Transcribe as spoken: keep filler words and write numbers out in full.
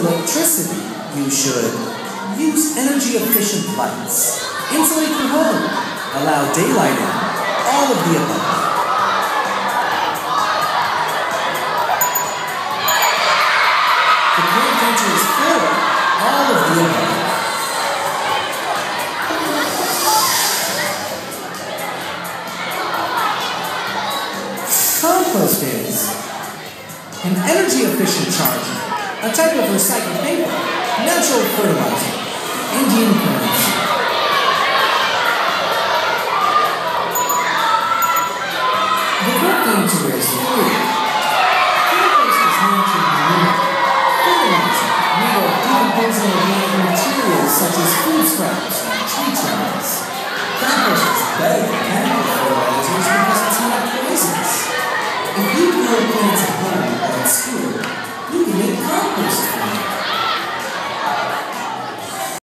electricity, you should use energy-efficient lights, insulate your home, allow daylight in, all of the above. The correct answer is four, all of the above. Compost is an energy-efficient charger, a type of recycled paper, natural fertilizer, Indian currency. The correct answer is three. Compost is natural manure, fertilizer, made of decomposing organic materials such as food scraps and tree trimmings. Compost is better than chemical fertilizers because it's not poisonous. If you grow plants at home or at school, you can make compost from them.